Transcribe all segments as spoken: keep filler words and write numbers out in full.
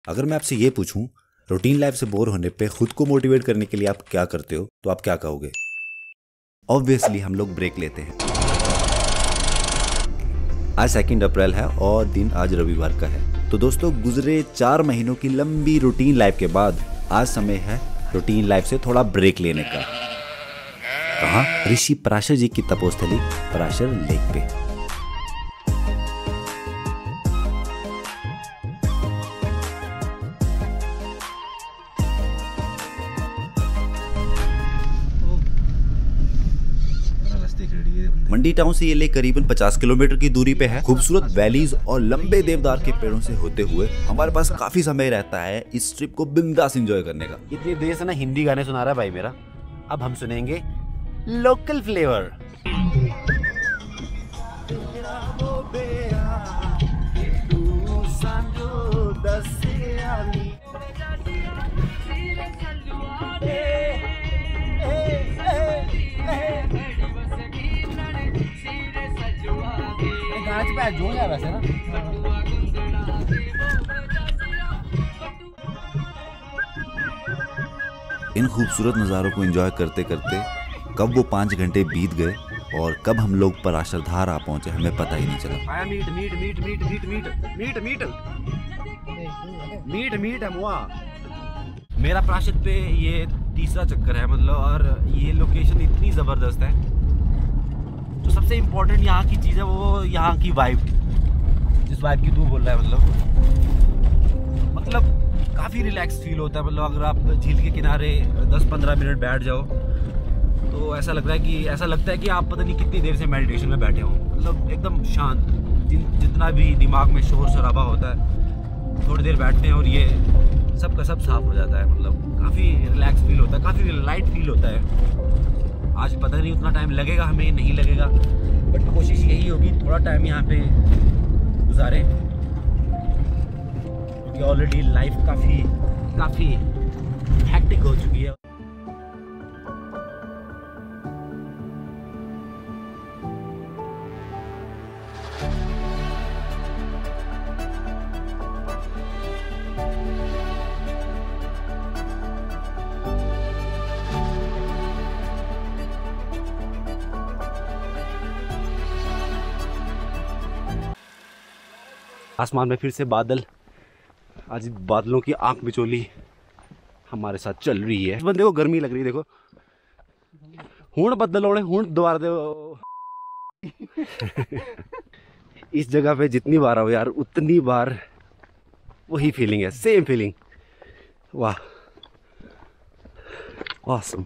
अगर मैं आपसे ये पूछूं रूटीन लाइफ से बोर होने पे खुद को मोटिवेट करने के लिए आप क्या करते हो, तो आप क्या कहोगे? ऑब्वियसली हम लोग ब्रेक लेते हैं। आज सेकंड अप्रैल है और दिन आज रविवार का है। तो दोस्तों, गुजरे चार महीनों की लंबी रूटीन लाइफ के बाद आज समय है रूटीन लाइफ से थोड़ा ब्रेक लेने का। कहाँ? ऋषि पराशर जी की तपोस्थली पराशर लेक पे। मंडी टाउन से ये लेक करीबन पचास किलोमीटर की दूरी पे है। खूबसूरत वैलीज और लंबे देवदार के पेड़ों से होते हुए हमारे पास काफी समय रहता है इस ट्रिप को बिंदास एंजॉय करने का। इतनी देर से ना हिंदी गाने सुना रहा है भाई मेरा। अब हम सुनेंगे लोकल फ्लेवर। जो है वैसे ना इन खूबसूरत नज़ारों को एंजॉय करते करते कब वो पाँच घंटे बीत गए और कब हम लोग पराशर धार आ पहुंचे हमें पता ही नहीं चला। मीट मीट मीट मीट मीट मीट मीट मीट मीट मीट है मुआ। मेरा पराशर पे ये तीसरा चक्कर है मतलब, और ये लोकेशन इतनी ज़बरदस्त है। तो सबसे इम्पोर्टेंट यहाँ की चीज़ है वो यहाँ की वाइब, जिस वाइब की तू बोल रहा है मतलब मतलब काफ़ी रिलैक्स फील होता है। मतलब अगर आप झील के किनारे दस पंद्रह मिनट बैठ जाओ तो ऐसा लग रहा है कि ऐसा लगता है कि आप पता नहीं कितनी देर से मेडिटेशन में बैठे हो। मतलब एकदम शांत, जितना भी दिमाग में शोर शराबा होता है थोड़ी देर बैठते हैं और ये सब का सब साफ हो जाता है। मतलब काफ़ी रिलैक्स फील होता है, काफ़ी लाइट फील होता है। आज पता नहीं उतना टाइम लगेगा हमें, नहीं लगेगा, बट कोशिश यही होगी थोड़ा टाइम यहाँ पे गुजारें, क्योंकि ऑलरेडी लाइफ काफ़ी काफ़ी हैक्टिक हो चुकी है। आसमान में फिर से बादल, आज बादलों की आंख बिचौली हमारे साथ चल रही है। इस बंदे को गर्मी लग रही है, देखो हूं बदल होने हूं दोबारा दे। इस जगह पे जितनी बार आओ यार उतनी बार वही फीलिंग है, सेम फीलिंग। वाह ऑसम।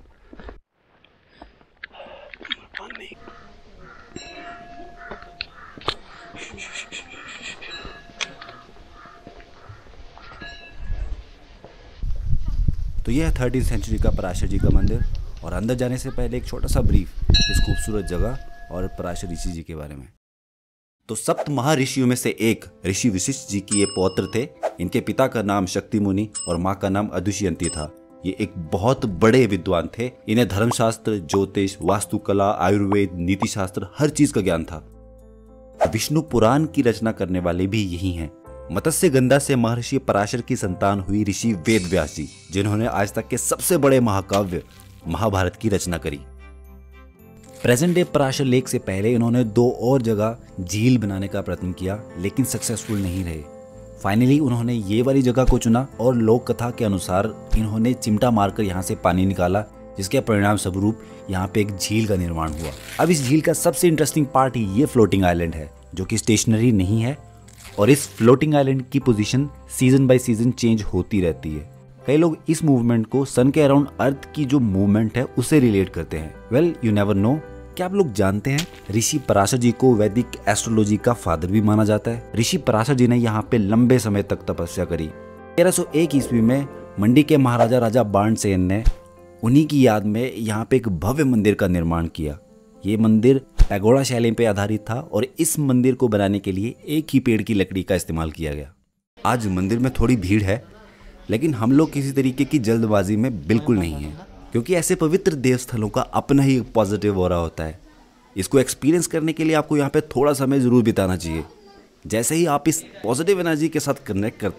तो यह है थर्टीन सेंचुरी का पराशर जी का मंदिर, और अंदर जाने से पहले एक छोटा सा ब्रीफ इस खूबसूरत जगह और पराशर ऋषि जी के बारे में। तो सप्त महर्षियों में से एक ऋषि वशिष्ठ जी की ये पौत्र थे। इनके पिता का नाम शक्ति मुनि और माँ का नाम अदुष्यंती था। ये एक बहुत बड़े विद्वान थे। इन्हें धर्मशास्त्र, ज्योतिष, वास्तुकला, आयुर्वेद, नीति शास्त्र हर चीज का ज्ञान था। विष्णु पुराण की रचना करने वाले भी यही हैं। मत्स्य गंधा से महर्षि पराशर की संतान हुई ऋषि वेद व्यास जी, जिन्होंने आज तक के सबसे बड़े महाकाव्य महाभारत की रचना करी। प्रेजेंट डे पराशर लेक से पहले इन्होंने दो और जगह झील बनाने का प्रयत्न किया, लेकिन सक्सेसफुल नहीं रहे। फाइनली उन्होंने ये वाली जगह को चुना और लोक कथा के अनुसार इन्होंने चिमटा मारकर यहाँ से पानी निकाला, जिसके परिणाम स्वरूप यहाँ पे एक झील का निर्माण हुआ। अब इस झील का सबसे इंटरेस्टिंग पार्ट ये फ्लोटिंग आइलैंड है, जो कि स्टेशनरी नहीं है, और इस फ्लोटिंग आइलैंड की position season by season change होती रहती है। कई लोग इस मूवमेंट को सन के अराउंड अर्थ की जो मूवमेंट है उससे रिलेट करते हैं। Well you never know. क्या आप लोग जानते हैं ऋषि पराशर जी को वैदिक एस्ट्रोलॉजी का फादर भी माना जाता है। ऋषि पराशर जी ने यहाँ पे लंबे समय तक तपस्या करी। तेरह सौ एक ईस्वी में मंडी के महाराजा राजा बाणसेन ने उन्हीं की याद में यहाँ पे एक भव्य मंदिर का निर्माण किया। ये मंदिर पैगोडा शैली पे आधारित था और इस मंदिर को बनाने के लिए एक ही पेड़ की लकड़ी का इस्तेमाल किया गया। आज मंदिर में थोड़ी भीड़ है, लेकिन हम लोग किसी तरीके की जल्दबाजी में बिल्कुल नहीं है, क्योंकि ऐसे पवित्र देवस्थलों का अपना ही पॉजिटिव ऑरा होता है। इसको एक्सपीरियंस करने के लिए आपको यहाँ पे थोड़ा समय ज़रूर बिताना चाहिए। जैसे ही आप इस पॉजिटिव एनर्जी के साथ कनेक्ट करते हैं,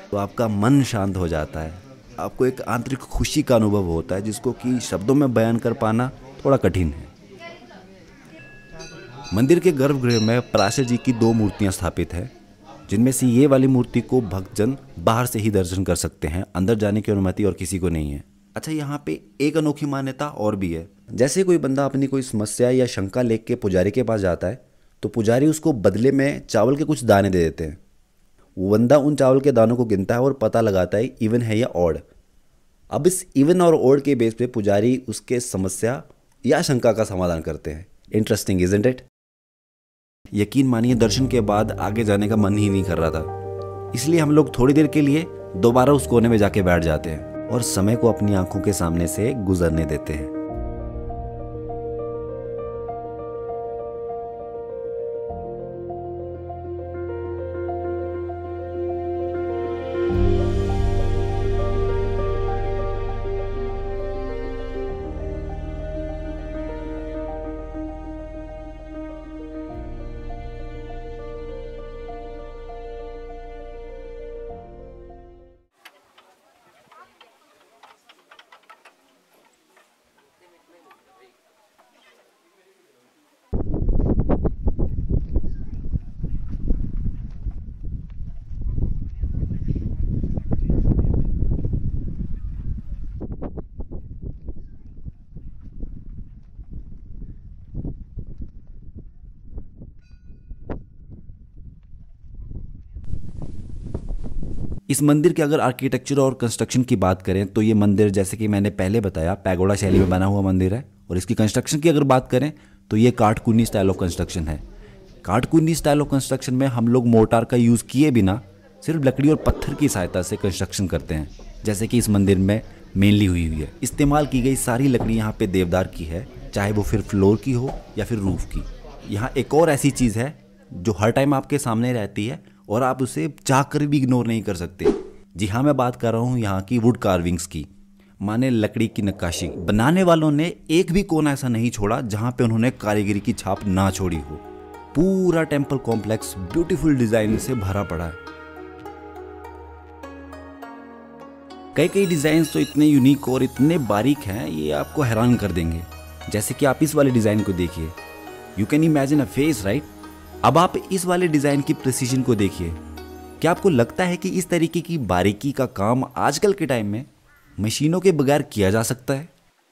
तो आपका मन शांत हो जाता है, आपको एक आंतरिक खुशी का अनुभव होता है जिसको कि शब्दों में बयान कर पाना थोड़ा कठिन है। मंदिर के गर्भगृह में पराशर जी की दो मूर्तियां स्थापित है, जिनमें से ये वाली मूर्ति को भक्तजन बाहर से ही दर्शन कर सकते हैं, अंदर जाने की अनुमति और किसी को नहीं है। अच्छा, यहाँ पे एक अनोखी मान्यता और भी है। जैसे कोई बंदा अपनी कोई समस्या या शंका लेके पुजारी के पास जाता है तो पुजारी उसको बदले में चावल के कुछ दाने दे देते हैं। वो बंदा उन चावल के दानों को गिनता है और पता लगाता है इवन है या ऑड। अब इस इवन और ऑड के बेस पे पुजारी उसके समस्या या शंका का समाधान करते हैं। Interesting isn't it? यकीन मानिए दर्शन के बाद आगे जाने का मन ही नहीं कर रहा था, इसलिए हम लोग थोड़ी देर के लिए दोबारा उस कोने में जाके बैठ जाते हैं और समय को अपनी आंखों के सामने से गुजरने देते हैं। इस मंदिर के अगर आर्किटेक्चर और कंस्ट्रक्शन की बात करें तो ये मंदिर, जैसे कि मैंने पहले बताया, पैगोडा शैली में बना हुआ मंदिर है। और इसकी कंस्ट्रक्शन की अगर बात करें तो ये काटकुनी स्टाइल ऑफ कंस्ट्रक्शन है। काटकुनी स्टाइल ऑफ कंस्ट्रक्शन में हम लोग मोर्टार का यूज़ किए बिना सिर्फ लकड़ी और पत्थर की सहायता से कंस्ट्रक्शन करते हैं, जैसे कि इस मंदिर में मेनली हुई हुई है। इस्तेमाल की गई सारी लकड़ी यहाँ पे देवदार की है, चाहे वो फिर फ्लोर की हो या फिर रूफ की। यहाँ एक और ऐसी चीज़ है जो हर टाइम आपके सामने रहती है और आप उसे चाह कर भी इग्नोर नहीं कर सकते। जी हाँ, मैं बात कर रहा हूँ यहाँ की वुड कार्विंग्स की, माने लकड़ी की नक्काशी। बनाने वालों ने एक भी कोना ऐसा नहीं छोड़ा जहाँ पे उन्होंने कारीगरी की छाप ना छोड़ी हो। पूरा टेम्पल कॉम्प्लेक्स ब्यूटीफुल डिजाइन से भरा पड़ा है। कई कई डिजाइन तो इतने यूनिक और इतने बारीक हैं, ये आपको हैरान कर देंगे। जैसे कि आप इस वाले डिजाइन को देखिए, you can imagine a face, right? अब आप इस वाले डिजाइन की प्रिसीजन को देखिए। क्या आपको लगता है कि इस तरीके की बारीकी का काम आजकल के टाइम में मशीनों के बगैर किया जा सकता है?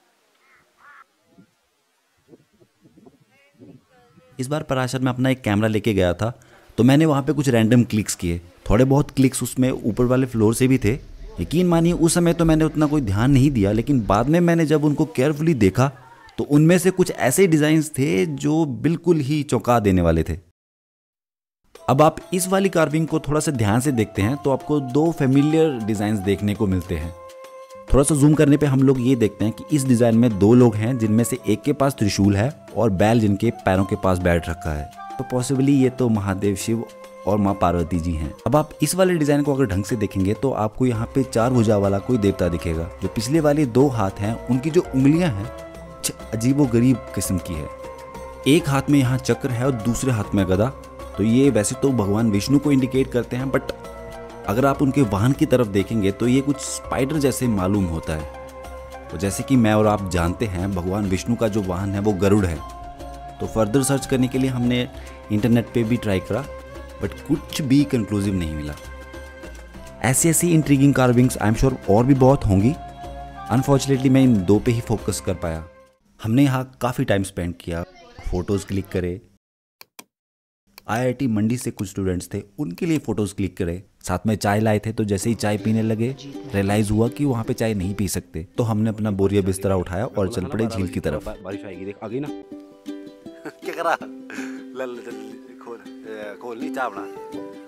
इस बार पराशर में अपना एक कैमरा लेके गया था तो मैंने वहां पे कुछ रैंडम क्लिक्स किए। थोड़े बहुत क्लिक्स उसमें ऊपर वाले फ्लोर से भी थे। यकीन मानिए उस समय तो मैंने उतना कोई ध्यान नहीं दिया, लेकिन बाद में मैंने जब उनको केयरफुली देखा तो उनमें से कुछ ऐसे डिजाइन्स थे जो बिल्कुल ही चौंका देने वाले थे। अब आप इस वाली कार्विंग को थोड़ा सा ध्यान से देखते हैं तो आपको दो फेमिलियर डिजाइन्स देखने को मिलते हैं। थोड़ा सा जूम करने पे हम लोग ये देखते हैं कि इस डिजाइन में दो लोग हैं, जिनमें से एक के पास त्रिशूल है और बैल जिनके पैरों के पास बैठ रखा है। तो पॉसिबली ये तो महादेव शिव और माँ पार्वती जी हैं। अब आप इस वाले डिजाइन को अगर ढंग से देखेंगे तो आपको यहाँ पे चार भुजा वाला कोई देवता दिखेगा। जो पिछले वाले दो हाथ हैं उनकी जो उंगलियां हैं अजीबोगरीब किस्म की है। एक हाथ में यहाँ चक्र है और दूसरे हाथ में गदा। तो ये वैसे तो भगवान विष्णु को इंडिकेट करते हैं, बट अगर आप उनके वाहन की तरफ देखेंगे तो ये कुछ स्पाइडर जैसे मालूम होता है। तो जैसे कि मैं और आप जानते हैं भगवान विष्णु का जो वाहन है वो गरुड़ है। तो फर्दर सर्च करने के लिए हमने इंटरनेट पे भी ट्राई करा, बट कुछ भी कंक्लूसिव नहीं मिला। ऐसी ऐसी intriguing carvings I am sure और भी बहुत होंगी। अनफॉर्चुनेटली मैं इन दो पे ही फोकस कर पाया। हमने यहाँ काफ़ी टाइम स्पेंड किया, फ़ोटोज़ क्लिक करे। आईआईटी मंडी से कुछ स्टूडेंट्स थे, उनके लिए फ़ोटोज़ क्लिक करे। साथ में चाय लाए थे, तो जैसे ही चाय पीने लगे रियलाइज़ हुआ कि वहाँ पे चाय नहीं पी सकते। तो हमने अपना बोरिया बिस्तरा उठाया और चल पड़े झील की तरफ। बारिश आएगी, देख आ गई ना। क्या करा? लल खोल खोल नहीं चाय बना।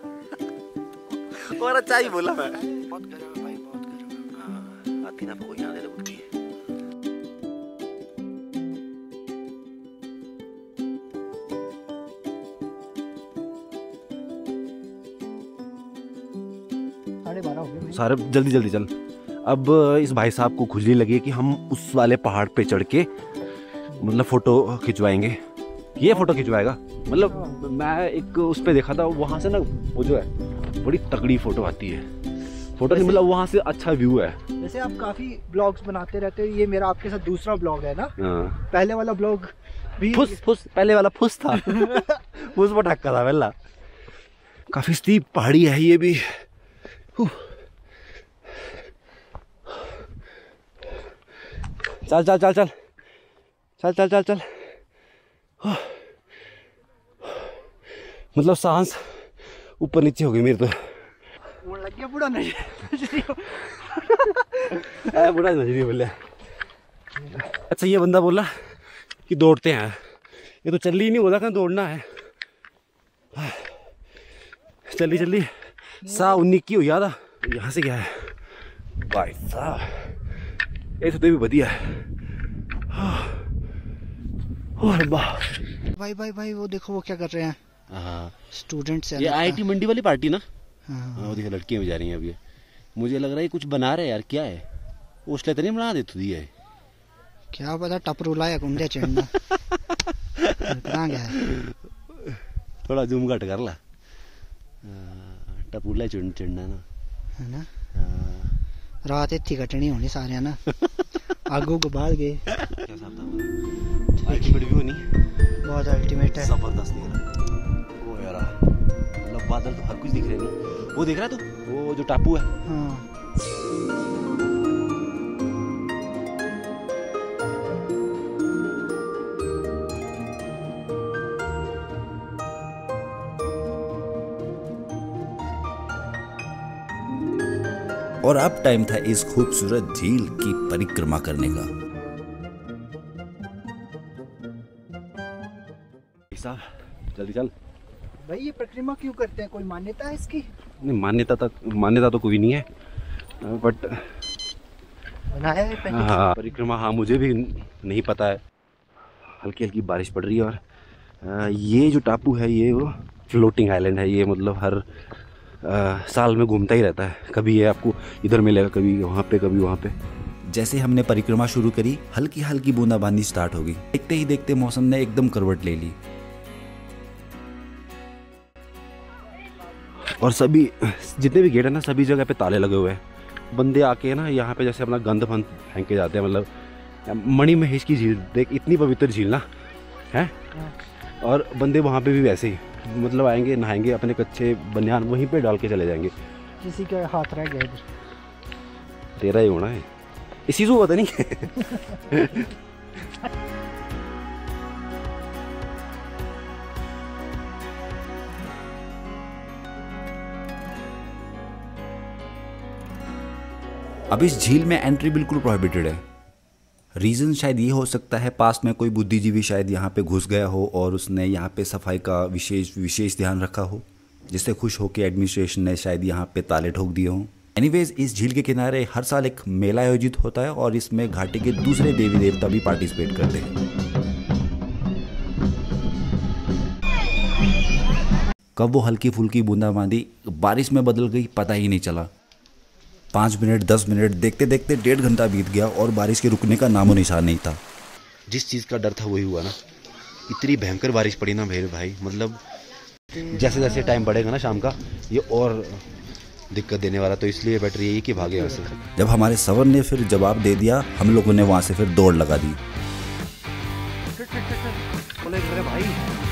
और चाय बोला मैं। बहुत गर्म भाई, बहुत गर्म। आती ना कोई यहाँ दे दे बुद्धि। सारे जल्दी जल्दी चल। अब इस भाई साहब को खुजली लगी कि हम उस वाले पहाड़ पे चढ़ के मतलब फ़ोटो खिंचवाएंगे। ये फ़ोटो खिंचवाएगा, मतलब मैं एक उस पे देखा था, वहाँ से ना वो जो है बड़ी तगड़ी फ़ोटो आती है। फोटो नहीं मतलब वहाँ से अच्छा व्यू है। जैसे आप काफी ब्लॉग्स बनाते रहते हो, ये मेरा आपके साथ दूसरा ब्लॉग है ना। हाँ। पहले वाला ब्लॉग भी फुस फुस पहले वाला फुस था। फुस पटाखा था पहला। काफी स्टीप पहाड़ी है ये भी। चल चल चल चल चल चल चल चल मतलब सांस ऊपर नीचे हो गई मेरी तो। लग गया बुढ़ा नजरिया। बुढ़ा नजरिया बोले। अच्छा ये बंदा बोला कि दौड़ते हैं, ये तो चल ही नहीं होता, कहाँ दौड़ना है। चली चली सा उन्नी की हो याद। यहाँ से क्या है भाई साहब, ऐसे तो भी बढ़िया है। भाई भाई भाई वो देखो वो क्या कर रहे हैं। हाँ स्टूडेंट्स हैं। ये आईआईटी मंडी वाली पार्टी ना। हाँ वो देखो लड़कियां भी जा रही हैं अभी। मुझे लग रहा है कुछ बना रहे हैं यार, क्या है उसले तो नहीं बना देती दी है। क्या पता टपरूला या कुंडे चढ़ना। कहाँ गया है? थोड़ा जूम घट कर ला। टपूला चढ़ चढ़ना ना है ना। रात इतनी कटनी होनी सारे ना। आगू को बाल गए। अल्टीमेट व्यू नहीं बहुत अल्टीमेट है, जबरदस्त दिख रहा। वो यार मतलब बादल तो हर कुछ दिख रहे हैं। वो देख रहा है तू, वो जो टापू है। हाँ। और अब टाइम था इस खूबसूरत झील की परिक्रमा करने का। साहब जल्दी चल। भाई ये परिक्रमा क्यों करते हैं, कोई मान्यता है इसकी? नहीं मान्यता तक मान्यता तो कोई नहीं है, बट बनाया है पहले। हाँ परिक्रमा हाँ मुझे भी नहीं पता है। हल्की हल्की बारिश पड़ रही है और आ, ये जो टापू है ये वो फ्लोटिंग आइलैंड है। ये मतलब हर आ, साल में घूमता ही रहता है। कभी ये आपको इधर मिलेगा, कभी वहाँ पे, कभी वहाँ पे। जैसे हमने परिक्रमा शुरू करी, हल्की हल्की बूंदाबांदी स्टार्ट हो गई। देखते ही देखते मौसम ने एकदम करवट ले ली और सभी जितने भी गेट है ना, सभी जगह पे ताले लगे हुए हैं। बंदे आके ना यहाँ पे जैसे अपना गंद फंद फेंक के जाते हैं। मतलब मणि महेश की झील देख, इतनी पवित्र झील ना है। और बंदे वहाँ पे भी वैसे ही मतलब आएंगे, नहाएंगे, अपने कच्चे बनियान वहीं पे डाल के चले जाएंगे। किसी का हाथ रह गया इधर। तेरा ही होना है इसी को पता नहीं। अब इस झील में एंट्री बिल्कुल प्रोहिबिटेड है। रीज़न शायद ये हो सकता है, पास में कोई बुद्धिजीवी शायद यहाँ पे घुस गया हो और उसने यहाँ पे सफाई का विशेष विशेष ध्यान रखा हो, जिससे खुश हो के एडमिनिस्ट्रेशन ने शायद यहाँ पे ताले ठोक दिए हों। एनीवेज इस झील के किनारे हर साल एक मेला आयोजित होता है और इसमें घाटी के दूसरे देवी देवता भी पार्टिसिपेट करते हैं। कब वो हल्की फुल्की बूंदाबांदी बारिश में बदल गई पता ही नहीं चला। पाँच मिनट दस मिनट देखते देखते डेढ़ घंटा बीत गया और बारिश के रुकने का नामो निशान नहीं था। जिस चीज़ का डर था वही हुआ ना। इतनी भयंकर बारिश पड़ी ना मेरे भाई, मतलब जैसे जैसे टाइम बढ़ेगा ना शाम का ये और दिक्कत देने वाला। तो इसलिए बेटर यही कि भागे यहाँ से। जब हमारे सवर ने फिर जवाब दे दिया, हम लोगों ने वहाँ से फिर दौड़ लगा दी। भाई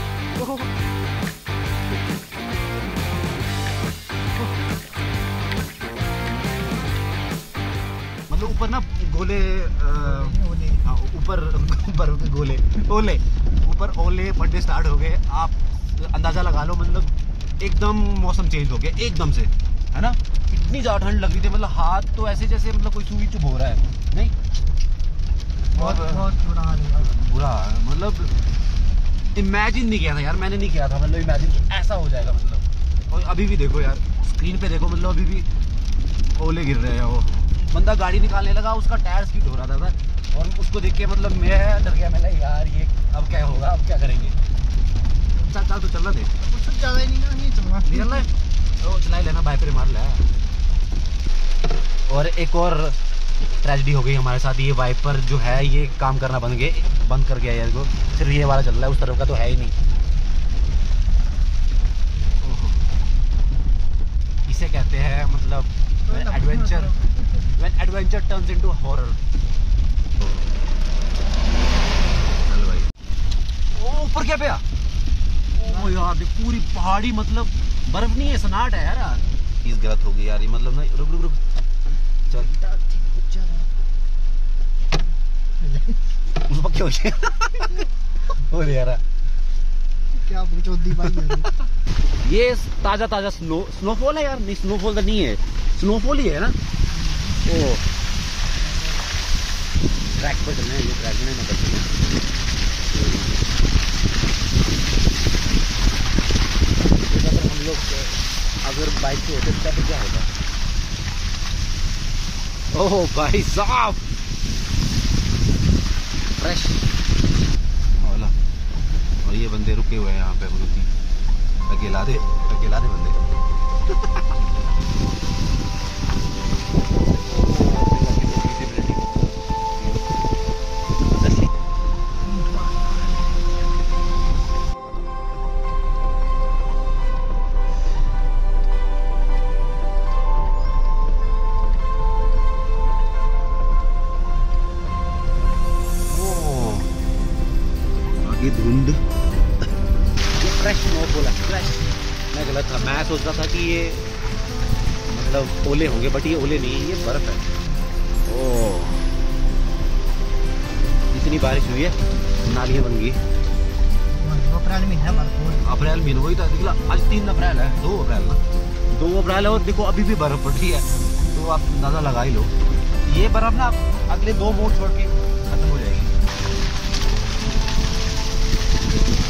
मतलब ऊपर ना गोले, ऊपर ऊपर गोले ओले ऊपर ओले पड़ने स्टार्ट हो गए। आप अंदाजा लगा लो, मतलब एकदम मौसम चेंज हो गया एकदम से, है ना। इतनी ज़्यादा ठंड लग रही थी, मतलब हाथ तो ऐसे जैसे मतलब कोई सुई चुभ हो रहा है। नहीं बहुत बहुत बुरा हाल है। बुरा मतलब इमेजिन नहीं किया था यार, मैंने नहीं किया था मतलब इमेजिन कि ऐसा हो जाएगा। मतलब और अभी भी देखो यार, स्क्रीन पे देखो, मतलब अभी भी ओले गिर रहे हैं। वो बंदा गाड़ी निकालने लगा, उसका टायर स्किड हो रहा था और उसको देख के मतलब मैं डर गया। मैं यार ये अब क्या होगा, अब क्या करेंगे। चल चल तो चल रहा देख, कुछ ज़्यादा ही नहीं ना, नहीं चलना नहीं चल रहा है तो चला ही लेना, बाइक पे मार ले। और एक और ट्रेजेडी हो गई हमारे साथ। ये वाइपर जो है ये काम करना बंद गए बंद कर गया है इसको, सिर्फ ये वाला चल रहा है, उस तरफ का तो है ही नहीं। इसे कहते हैं मतलब when adventure when adventure turns into horror. चल भाई, ओ ऊपर क्या पे? ओ यार देख पूरी पहाड़ी, मतलब बर्फ नहीं है, सनाट है यार। चीज गलत हो गई यार, ये मतलब ना, रुक रुक रुक चल उस क्या हो गया? और यार क्या बकचोदी भाई। ये ताजा ताजा स्नो स्नोफॉल है यार। नहीं स्नोफॉल तो नहीं है, स्नोफॉल ही है ना। ओ ट्रैक पर चलना है, ये ट्रैक में ना चलना। अगर हम लोग अगर बाइक से होते तब क्या होता? ओह भाई साहब फ्रेश। और ये बंदे रुके हुए हैं यहाँ पे, मतलब अकेला दे अकेला दे बंदे। आगे धुंध, फ्रेश स्नोफॉल है, फ्रेश। मैं गलत था, मैं सोच रहा था कि ये मतलब ओले होंगे, बट ये ओले नहीं है, ये बर्फ है। ओह इतनी बारिश हुई है, नालियाँ बन गई। अप्रैल में है बर्फ। अप्रैल में वही था, निकला आज तीन अप्रैल है, दो अप्रैल ना, दो अप्रैल है और देखो अभी भी बर्फ पड़ रही है। तो आप अंदाजा लगा ही लो, ये बर्फ ना अगले दो मोड़ छोड़ के खत्म हो जाएगी।